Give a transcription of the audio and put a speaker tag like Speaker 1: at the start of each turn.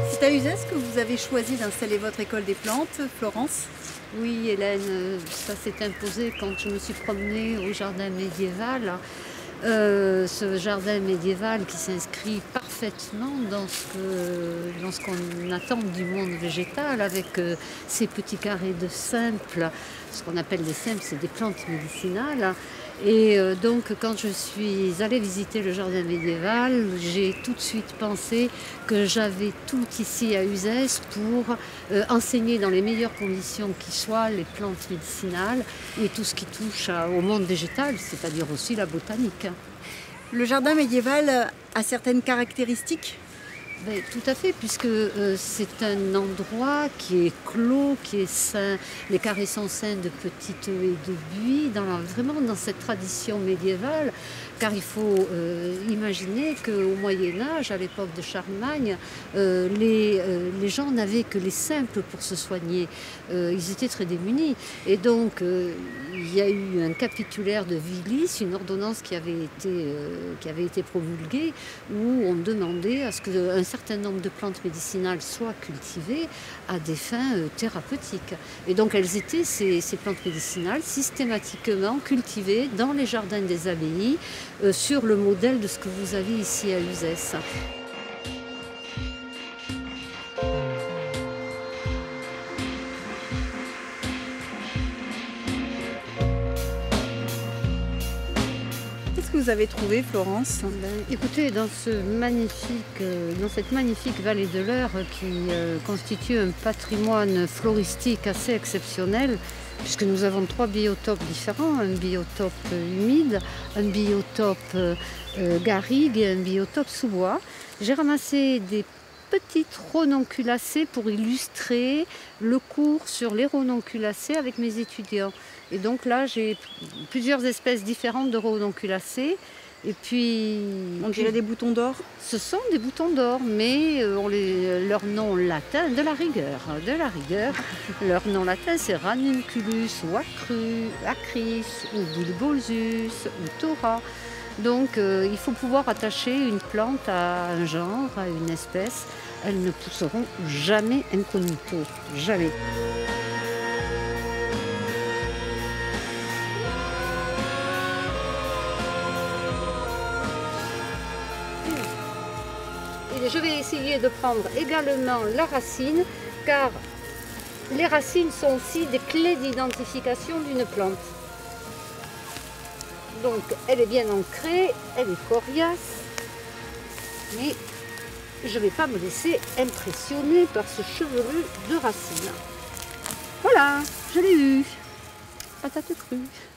Speaker 1: C'est à Uzès que vous avez choisi d'installer votre école des plantes, Florence?
Speaker 2: Oui, Hélène, ça s'est imposé quand je me suis promenée au jardin médiéval. Ce jardin médiéval qui s'inscrit parfaitement dans ce qu'on attend du monde végétal, avec ces petits carrés de simples. Ce qu'on appelle des simples, c'est des plantes médicinales. Et donc, quand je suis allée visiter le jardin médiéval, j'ai tout de suite pensé que j'avais tout ici à Uzès pour enseigner dans les meilleures conditions qui soient les plantes médicinales et tout ce qui touche au monde végétal, c'est-à-dire aussi la botanique.
Speaker 1: Le jardin médiéval a certaines caractéristiques?
Speaker 2: Ben, tout à fait, puisque c'est un endroit qui est clos, qui est sain. Les carrés sont sains de petites haies de buis, vraiment dans cette tradition médiévale, car il faut imaginer qu'au Moyen-Âge, à l'époque de Charlemagne, les gens n'avaient que les simples pour se soigner. Ils étaient très démunis. Et donc, il y a eu un capitulaire de Vilis, une ordonnance qui avait été promulguée, où on demandait à ce qu'un certain nombre de plantes médicinales soient cultivées à des fins thérapeutiques. Et donc elles étaient, ces plantes médicinales, systématiquement cultivées dans les jardins des abbayes, sur le modèle de ce que vous avez ici à Uzès.
Speaker 1: Qu'est-ce que vous avez trouvé, Florence?
Speaker 2: Écoutez, dans cette magnifique vallée de l'Eure qui constitue un patrimoine floristique assez exceptionnel, puisque nous avons 3 biotopes différents, un biotope humide, un biotope garrigue et un biotope sous-bois. J'ai ramassé des petites renonculacées pour illustrer le cours sur les renonculacées avec mes étudiants. Et donc là, j'ai plusieurs espèces différentes de renonculacées. Et puis,
Speaker 1: On dirait des boutons d'or?
Speaker 2: Ce sont des boutons d'or, mais leur nom latin, de la rigueur. Leur nom latin, c'est Ranunculus ou Acris ou Bulbosus ou Thora. Donc il faut pouvoir attacher une plante à un genre, à une espèce. Elles ne pousseront jamais incognito, jamais. Et je vais essayer de prendre également la racine, car les racines sont aussi des clés d'identification d'une plante. Donc elle est bien ancrée, elle est coriace, mais je ne vais pas me laisser impressionner par ce chevelu de racines. Voilà, je l'ai eu. Patate crue.